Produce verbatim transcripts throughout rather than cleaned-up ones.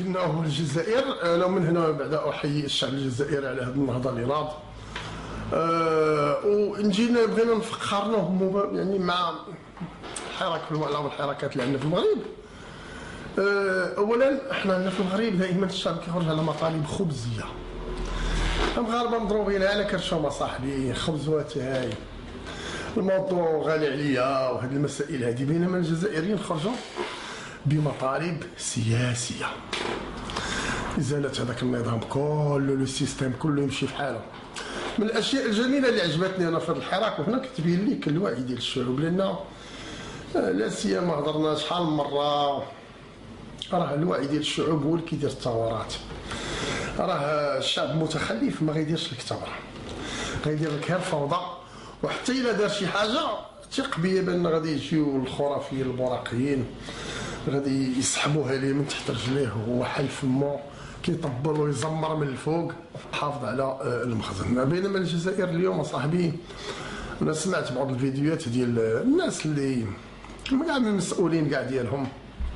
انه الجزائر، انا من هنا بعد احيي الشعب الجزائري على هذه النهضه اللي ناض. أه ونجينا بغينا نفكرناهم يعني مع الحراك في المعلم والحركات اللي عندنا في المغرب. أه اولا احنا عندنا في المغرب دائما الشعب كيخرج على مطالب خبزيه. المغاربه مضروبين على كرشهم صاحبي، خبز واتاي، الموضوع غالي عليا وهذه المسائل هذه، بينما الجزائريين خرجوا بمطالب سياسيه، ازاله هذاك النظام كله، لو سيستيم كله يمشي في حاله. من الاشياء الجميله اللي عجبتني انا في هذا الحراك، وهنا كتبين لك الوعي ديال الشعوب، لان لا سيما هضرنا شحال من مره، راه الوعي ديال الشعوب هو اللي كيدير الثورات. راه الشعب متخلف ما غيديرش لك ثوره، غيدير لك غير فوضى، وحتى الا دار شي حاجه ثق بيا بان غادي يجيو الخرافيين البراقيين غادي يسحبوها ليه من تحت رجليه وهو حل فمو كيطبل ويزمر من الفوق حافظ على المخزن. بينما الجزائر اليوم صاحبي، انا سمعت بعض الفيديوهات ديال الناس اللي كاع من المسؤولين كاع ديالهم،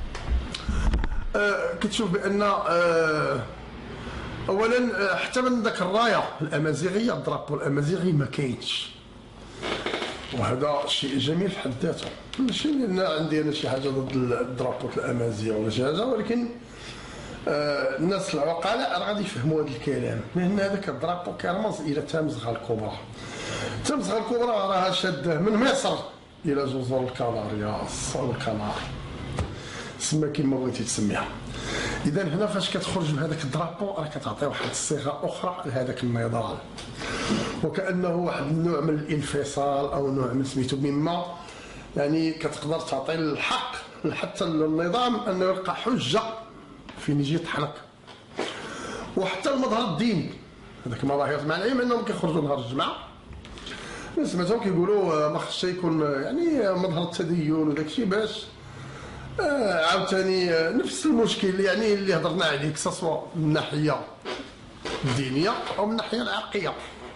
أه كتشوف بان أه اولا حتى من ذاك الرايه الامازيغيه، الدرابو الامازيغي ما كاينش، وهذا شيء جميل في حد ذاته. ماشي لان عندي انا شي حاجه ضد الدرابو الامازيغ ولا شي حاجه، ولكن آه الناس العقلاء راه غادي يفهموا هذا الكلام، لان هذاك الدرابو كيرمز الى تامزغه الكبرى. تامزغه الكبرى راها شاده من مصر الى جزر الكنارياس او الكناري، سما كيما بغيتي تسميها. اذا هنا فاش كتخرج بهذاك الدرابو راه كتعطي واحد الصيغه اخرى لهذاك النضال، وكانه واحد النوع من الانفصال او نوع من سميتو مما يعني كتقدر تعطي الحق حتى النظام انه يلقى حجه فين يجي يطحنك. وحتى المظهر الديني، هذاك مظاهر مع العلم انهم كيخرجوا نهار الجمعه، سمعتهم كيقولوا ما خصش يكون يعني مظهر التدين وداك الشيء، باش آه عاوتاني نفس المشكل يعني اللي هضرنا عليه، سواء من الناحيه الدينيه او من الناحيه العرقيه.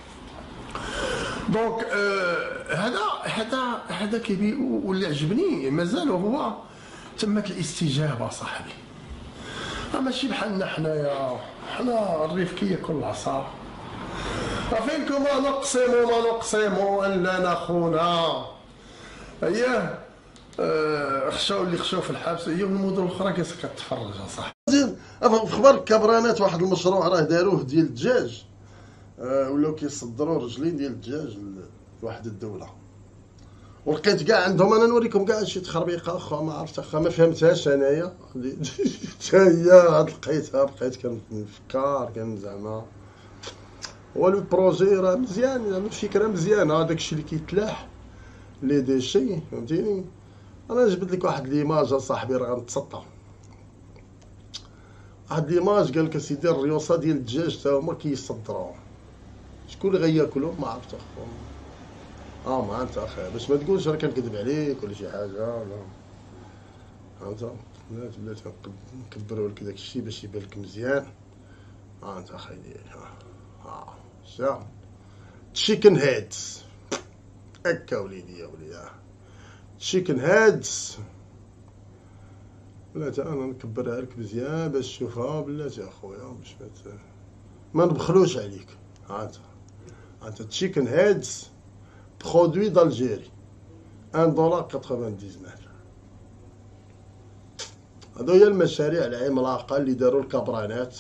دونك آه هذا هذا هذا كيبي، واللي عجبني مازال هو تمت الاستجابه صاحبي. ماشي بحالنا حنايا، حنا الريف كياكل العصا، فينكم ما نقسموا ما نقسموا ان لا نخونا. اييه آه خشاو اللي خشاو في الحبس، هي من المدن الاخرى كتفرج اصاحبي. في خبر الكبرانات واحد المشروع راه داروه ديال الدجاج، آه ولاو كيصدروا رجلين ديال الدجاج لواحد الدوله، ولقيت كاع عندهم، انا نوريكم كاع شي تخربيقه اخرى ما عرفت اخا ما فهمتهاش انايا حتى هي عاد لقيتها بقيت كنفكر كان زعما والو البروجي راه مزيان، زعما الفكره مزيانه، داكشي اللي كيتلاح لي ديشي فهمتيني. انا جبت لك واحد ليماج اصاحبي راه غنتسطى، واحد ليماج قال لك اسيدي الريوسه ديال الدجاج تا هما كيصدروه، شكون اللي غياكلو ما عرفت اخو. اه ما انت اخي باش ما تقولش راه كنكذب عليك ولا شي حاجه، لا فهمت. بلاتي بلاتي نكبروا لك داك الشيء باش يبان لك مزيان. ها انت اخي ديالي، ها ها شا تشيكن هيدز هكا وليدي يا وليدي، تشيكن هيدز. بلاتي انا نكبرها لك مزيان باش تشوفها بلاتي اخويا، باش ما نبخلوش عليك. ها انت ها انت تشيكن هيدز برودوي d'Algérie واحد دولار تسعة وتسعين. هادو هي المشاريع العملاقه اللي داروا الكبرانات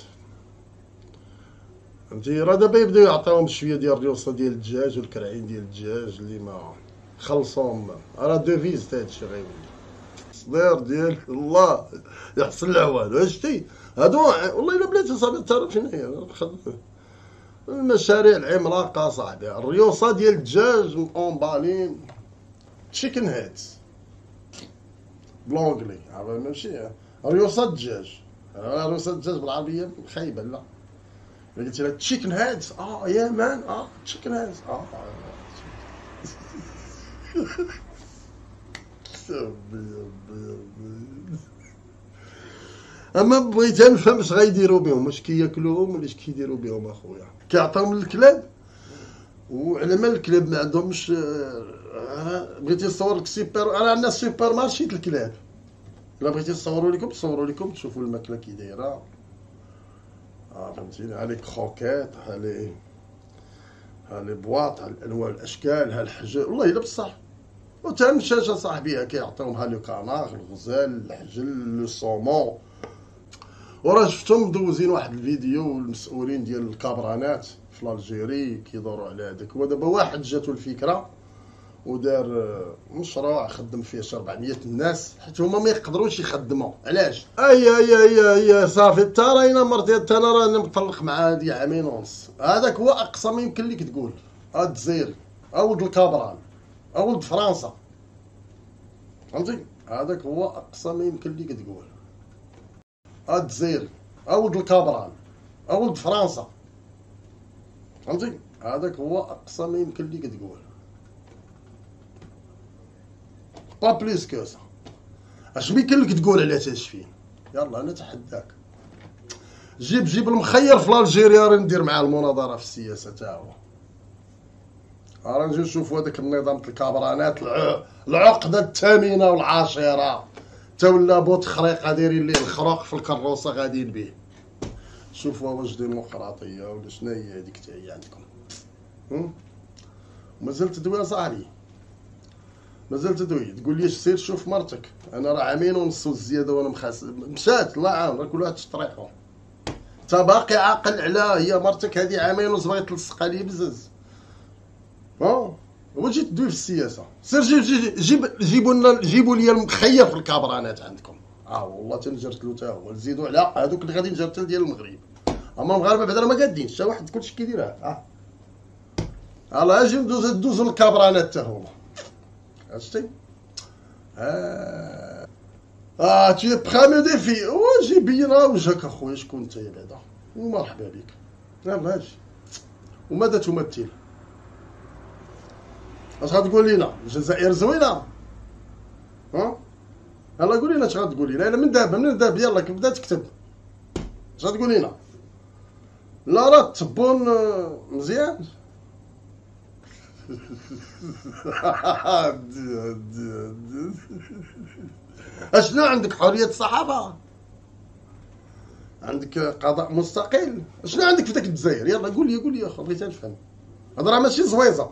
فهمتي. راه دابا يبداو يعطيوهم شويه ديال الريوسه ديال الدجاج والكرعين ديال الدجاج اللي ما خلصوهم، راه دوفيز تا هادشي غيولي صدير ديال الله يحسن العوان. واش شتي هادو والله الا بلاتي صافي تعرف شنو هي المشاريع العملاقه صاحبي. الريوسه ديال الدجاج اونبالين تشيكن هيدز بلونجلي، ماشي ريوسه الدجاج، ريوسه الدجاج بالعربيه خايبه. لا قلت لها تشيكن هيدز، اه يا مان اه تشيكن هيدز اه اما بغيت نفهم اش غيديروا بهم، واش كياكلوهم ولا اش كيديروا بهم اخويا. كيعطيهم للكلاب، وعلى ما الكلاب ما عندهمش. بغيتي نصور لك سوبر، راه عندنا سوبر مارشي د الكلاب، الا بغيتي نصوروا لكم تصوروا لكم تشوفوا الماكله كي دايره. اه فهمتيني، ها لي كروكيت، ها لي ها لي بواط، ها الانواع الاشكال، ها الحجر، والله الا بصح. وتا المشاشه صاحبي كيعطيهم، ها لو كانار، الغزال، الحجل، لو صومون. وراه شفتهم مدوزين واحد الفيديو المسؤولين ديال الكابرانات في الجيري كيدوروا على هذاك. هو دابا واحد جاتو الفكره ودار مشروع خدم فيه شي أربعمية الناس، حيت هما ما يقدروش يخدموا. علاش؟ اي اي اي اي صافي، تا راينا مرتي، تا انا راني مطلق مع هادي عامين ونص. هذاك هو اقصى ما يمكن لك تقول. هاد الجزائر، اولد الكابران، اولد فرنسا، فهمتي؟ هذاك هو اقصى ما يمكن لك تقول. هاد الجزائر، اولد الكابران، اولد فرنسا، فهمتي؟ هذاك هو اقصى ما يمكن لك تقول. با بليس كو سا. اش يمكن لك تقول على تاشفين؟ يلا انا تحداك، جيب جيب المخير في الجيريا راه ندير معاه المناظره في السياسه تا هو. راه نجي نشوفوا هذاك النظام د الكابرانات، العقده الثامنه والعاشره، تا ولا بوت خريقه دايرين ليه الخروق في الكروسه غاديين به. شوفوا واش ديمقراطيه ولا شنو هي هذيك تا هي عندكم. مازال تدوي صاحبي، مازال تدوي. تقول لي سير شوف مرتك، انا راه عامين ونص وزياده وانا مخاس مشات. الله يعاون، راه كل واحد تطريقه. انت باقي عاقل على هي مرتك هذه عامين ونص باغي تلصقها لي بزز. ها هو جيت تدوي في السياسه. سير جيب جيب جيبوا لنا جيبوا لي المخير في الكابرانات عندكم. اه والله تنجرت له تا هو، نزيدوا على هذوك اللي غادي نجرتل ديال المغرب. اما المغاربه بعدا راه ما قادينش، حتى واحد كلشي كيديرها. اه الله اجي ندوز ندوز الكابرانات تا هما. عرفتي؟ اه اه تي بخامي ديفي. واجي بين وجهك اخويا، شكون انت بعدا؟ ومرحبا بك. يلا اجي. وماذا تمثل؟ اش غتقول لينا؟ الجزائر زوينه؟ ها؟ يلا قول لنا اش غتقول لنا. الا من دابا من دابا يلا كبدا تكتب. اش غتقول لنا؟ لا راه التبون مزيان. اشنو عندك؟ حرية الصحافة؟ عندك قضاء مستقل؟ شنو عندك في داك الجزائر؟ يلا قول لي قول لي اخو، بغيت نفهم. هذا راه ماشي زويزة.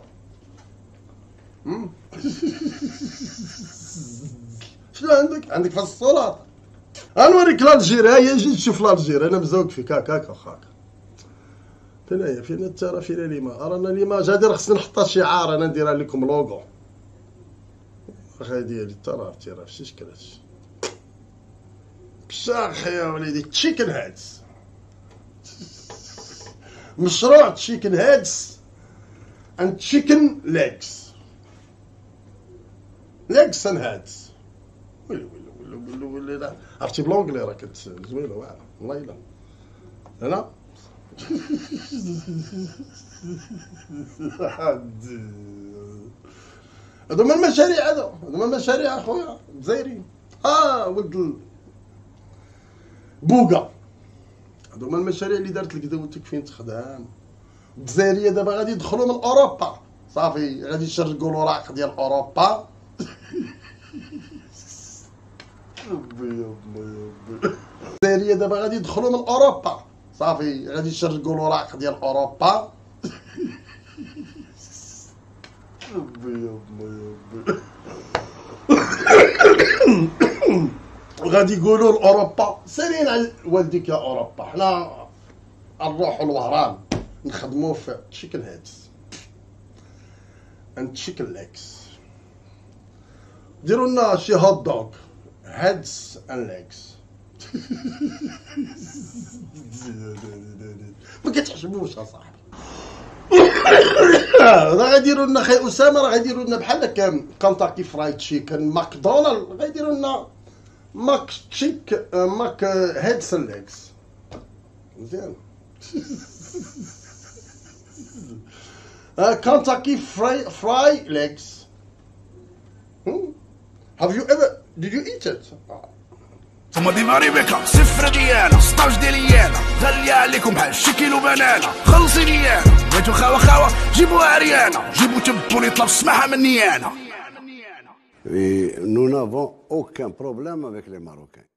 شنو عندك؟ عندك في الصولات. غنوريك لالجيري، ها هي جيت تشوف لالجيري، انا مزوق فيك هاك هاك واخاك. فين هي؟ فين انت؟ راه فين ليما؟ رانا ليما جادي، راه خصني نحطها شعار، انا نديرها لكم لوغو. اخي ديالي تا راه عرفتي راه فشي شكل هادشي. بشاخ يا وليدي، تشيكن هادز. مشروع تشيكن هادز and chicken legs. legs and heads. ويلي ويلي ويلي ويلي لا عرفتي بلونجلي راه كنت زوينه واعره والله الا انا. هادو هما المشاريع، هادو هادو هما المشاريع اخويا الجزائريين. اه ولد بوكا، هادو هما المشاريع اللي دارت لك دوتك فين تخدم. الجزائريه دابا غادي يدخلوا من اوروبا، صافي غادي يشرقوا الوراق ديال اوروبا. ربي يما يما. الجزائريه دابا غادي يدخلوا من اوروبا، صافي غادي يشرقوا الوراق ديال اوروبا. ربي يما يما. وغادي يقولوا لاوروبا سيرين على والديك يا اوروبا، حنا نروحوا لوهران نخدموا في تشيكن هيدز اند تشيكن ليكس. ديروا لنا شي هوت دوغ هيدز اند ليكس. ما كتعجبوش اصاحبي. راه غيديروا لنا خي اسامه، راه غيديروا لنا بحال هكا كنتاكي فرايد تشيكن، ماكدونالد غيديروا لنا ماك تشيك ماك هيدز اند ليكس. مزيان. كنتاكي فراي فراي ليكس. Have you ever did you eat it? ثم ديماري بكا صفر ديانا ستاج ديالي انا غالية عليكم بحال شي كيلو بنانا. خلصي لي انا بغيتو خاوة خاوة جيبوها عريانة، جيبو تبوني طلب السماحة مني انا. Et nous n'avons aucun problème avec les Marocains.